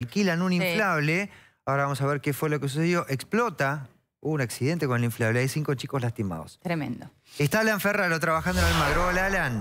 alquilan un Sí. inflable. Ahora vamos a ver qué fue lo que sucedió. Explota, hubo un accidente con el inflable, hay 5 chicos lastimados. Tremendo. Está Alan Ferraro trabajando en Almagro. Hola, Alan.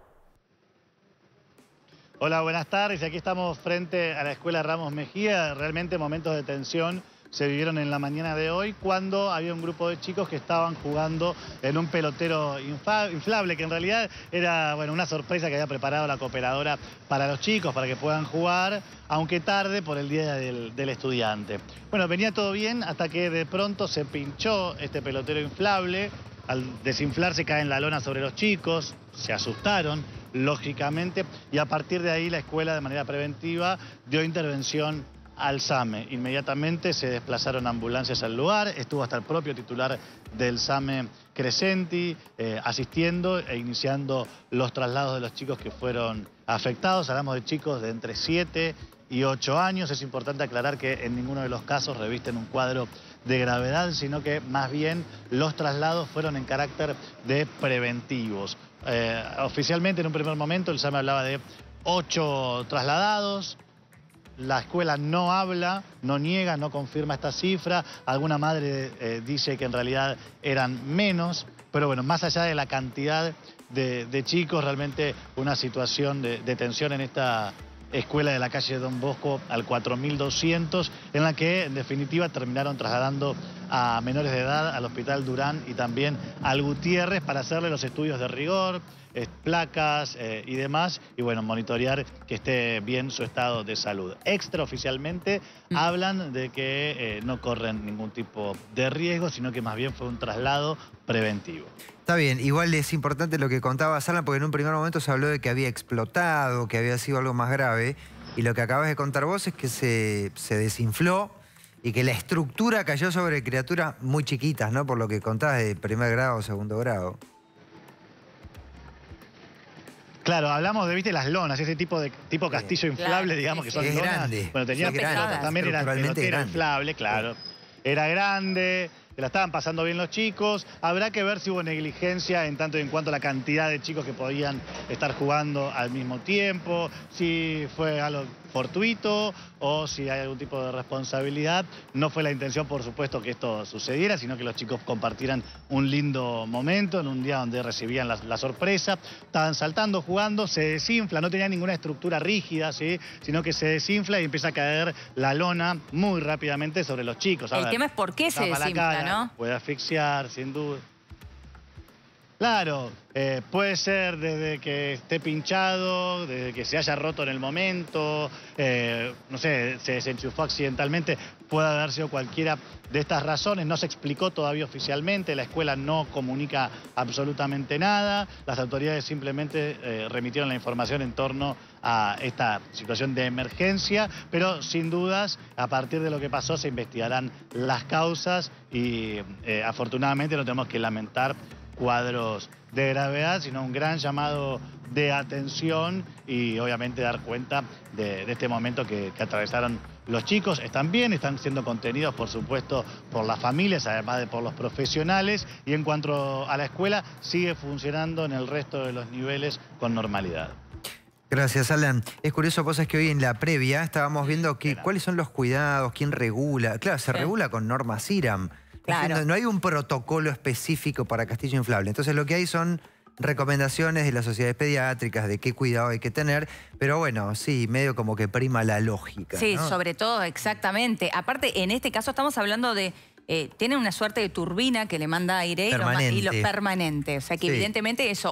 Hola, buenas tardes. Aquí estamos frente a la Escuela Ramos Mejía. Realmente momentos de tensión se vivieron en la mañana de hoy cuando había un grupo de chicos que estaban jugando en un pelotero inflable, que en realidad era una sorpresa que había preparado la cooperadora para los chicos, para que puedan jugar, aunque tarde por el Día del Estudiante. Bueno, venía todo bien hasta que de pronto se pinchó este pelotero inflable. Al desinflarse cae en la lona sobre los chicos, se asustaron, lógicamente, y a partir de ahí la escuela de manera preventiva dio intervención al SAME. Inmediatamente se desplazaron ambulancias al lugar, estuvo hasta el propio titular del SAME Crescenti asistiendo e iniciando los traslados de los chicos que fueron afectados. Hablamos de chicos de entre 7 y 8 años. Es importante aclarar que en ninguno de los casos revisten un cuadro de gravedad, sino que más bien los traslados fueron en carácter de preventivos. Oficialmente en un primer momento el SAME hablaba de 8 trasladados. La escuela no habla, no niega, no confirma esta cifra. Alguna madre dice que en realidad eran menos, pero bueno, más allá de la cantidad de chicos, realmente una situación de tensión en esta escuela de la calle Don Bosco al 4200, en la que en definitiva terminaron trasladando a menores de edad al Hospital Durán y también al Gutiérrez para hacerle los estudios de rigor, placas y demás, y bueno, monitorear que esté bien su estado de salud. Extraoficialmente hablan de que no corren ningún tipo de riesgo, sino que más bien fue un traslado preventivo. Está bien, igual es importante lo que contaba Alan, porque en un primer momento se habló de que había explotado, que había sido algo más grave, y lo que acabas de contar vos es que se desinfló y que la estructura cayó sobre criaturas muy chiquitas, ¿no? Por lo que contabas de primer grado o segundo grado. Claro, hablamos de, viste, las lonas, ese tipo castillo inflable, digamos, que son es lonas. Grande. Bueno, tenía pesadas. también era pelotero inflable, claro. Era grande, la estaban pasando bien los chicos. Habrá que ver si hubo negligencia en tanto y en cuanto a la cantidad de chicos que podían estar jugando al mismo tiempo, si fue algo fortuito o si hay algún tipo de responsabilidad. No fue la intención, por supuesto, que esto sucediera, sino que los chicos compartieran un lindo momento en un día donde recibían la sorpresa. Estaban saltando, jugando, se desinfla, no tenía ninguna estructura rígida, ¿sí? Sino que se desinfla y empieza a caer la lona muy rápidamente sobre los chicos. El tema es por qué se desinfla, ¿no? Puede asfixiar, sin duda. Claro, puede ser desde que esté pinchado, desde que se haya roto en el momento, no sé, se desenchufó accidentalmente, puede haber sido cualquiera de estas razones. No se explicó todavía oficialmente, la escuela no comunica absolutamente nada, las autoridades simplemente remitieron la información en torno a esta situación de emergencia, pero sin dudas, a partir de lo que pasó, se investigarán las causas y afortunadamente no tenemos que lamentar cuadros de gravedad, sino un gran llamado de atención y obviamente dar cuenta de este momento que atravesaron los chicos. Están bien, están siendo contenidos, por supuesto, por las familias, además de por los profesionales, y en cuanto a la escuela, sigue funcionando en el resto de los niveles con normalidad. Gracias, Alan. Es curioso, vos sabés que hoy en la previa estábamos viendo cuáles son los cuidados, quién regula. Claro, se regula con normas IRAM. Claro. No hay un protocolo específico para castillo inflable. Entonces lo que hay son recomendaciones de las sociedades pediátricas de qué cuidado hay que tener. Pero bueno, sí, medio como que prima la lógica, Sí, ¿no? sobre todo, exactamente. Aparte, en este caso estamos hablando de... tienen una suerte de turbina que le manda aire Permanente. y lo permanente. O sea que Sí. evidentemente eso